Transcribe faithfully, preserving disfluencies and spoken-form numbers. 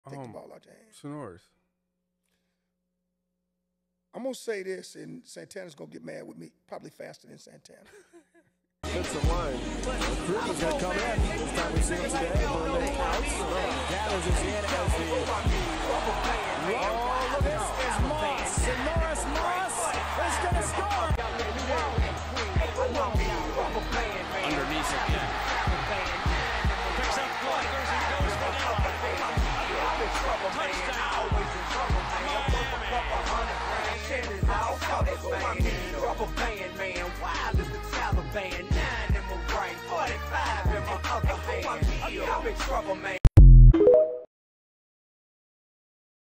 Take um, the ball out your hand. Sinorice. I'm going to say this, and Santana's going to get mad with me, probably faster than Santana. Hits the line. Kruger's going to come in. This time we see him today. Merlin outs. Gathers his in as the... Oh, this is Moss. Sinorice Moss is going to score. Underneath again. Picks up blockers and goes for the touchdown. Rubber band, man, wild as the Taliban. Nine in my right, forty-five in my other hand. I'm in trouble, man.